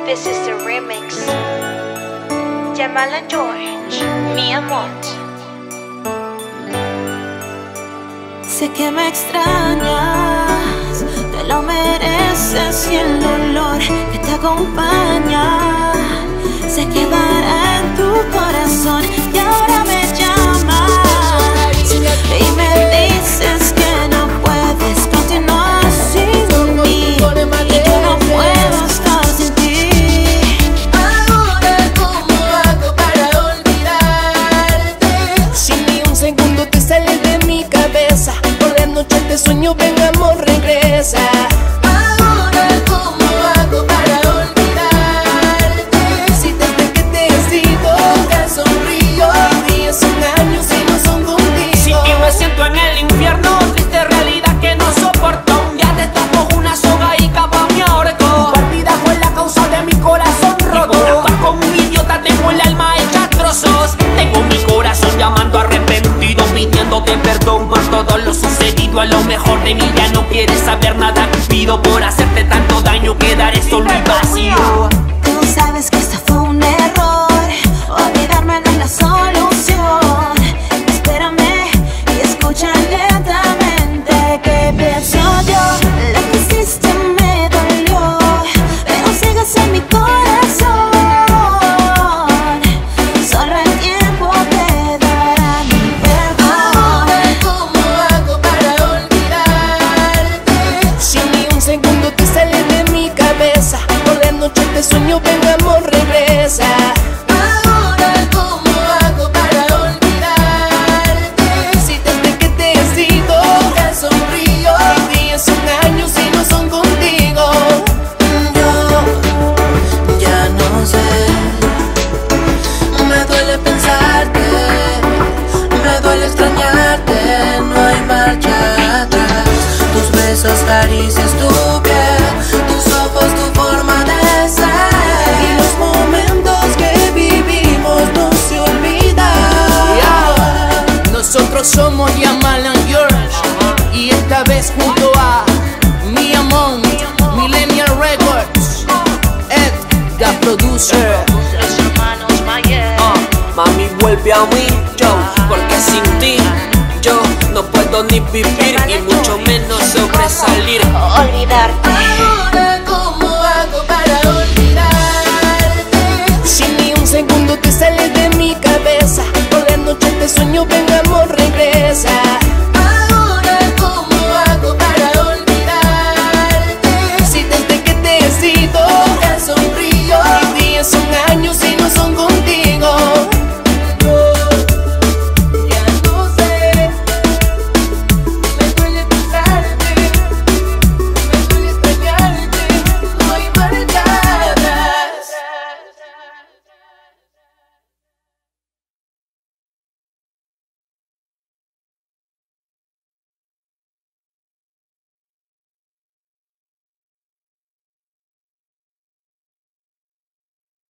This is the remix. Llámala George, mi amor. Sé que me extrañas, te lo mereces y el dolor que te acompaña se quedará en tu corazón. Y ahora me llamas y me dices que no puedes continuar sin mí, y yo no puedo estar sin ti. Ahora, ¿cómo hago para olvidarte? Si ni un segundo te sales de mi cabeza, por la noche te sueño, ven amor, regresa. Ahora, ¿cómo hago para olvidarte? Si desde que te he sido te sonrío, días son años y no son contigo. Si ti me siento en el infierno, triste realidad que no soporto. Un día te toco una soga y capa mi ahorco. Partida fue la causa de mi corazón roto. Y por actuar como un idiota tengo el alma hecha trozos. Tengo mi corazón llamando arrepentido, pidiéndote perdón por todo lo sucedido. A lo mejor de mí ya no quieres saber nada. Pido por hacerte tanto daño, quedaré solo y vacío. Tú sabes que esto fue un error, olvidarme no es la solución. Espérame y escucha lentamente que pienso yo. Lo que hiciste me dolió, pero sigues en mi corazón. Solo el tiempo te dará mi perdón. Ahora, ¿cómo hago para olvidarte? Si ni un segundo te sales de mi cabeza, por la noche te sueño, ven amor, regresa. Ahora, ¿cómo hago para olvidarte? Si desde que te he sido te sonrío, días son años y no son contigo. Yo ya no sé, me duele pensarte, me duele extrañarte, no hay marcha atrás. Tus besos, caricias, tu piel, tus ojos, tu forma de ser, y los momentos que vivimos no se olvidan. Nosotros somos Llámala George, y esta vez junto a Mi Amor, Millennial Records, Ed, the producer. Los hermanos Mayer. Mami, vuelve a mí, yo, porque sin ti yo no puedo ni vivir y mucho menos sobresalir. Olvidarte. Ahora, ¿cómo hago para olvidarte? Si ni un segundo te sales de mi cabeza, por la noche te sueño, ven amor, regresa.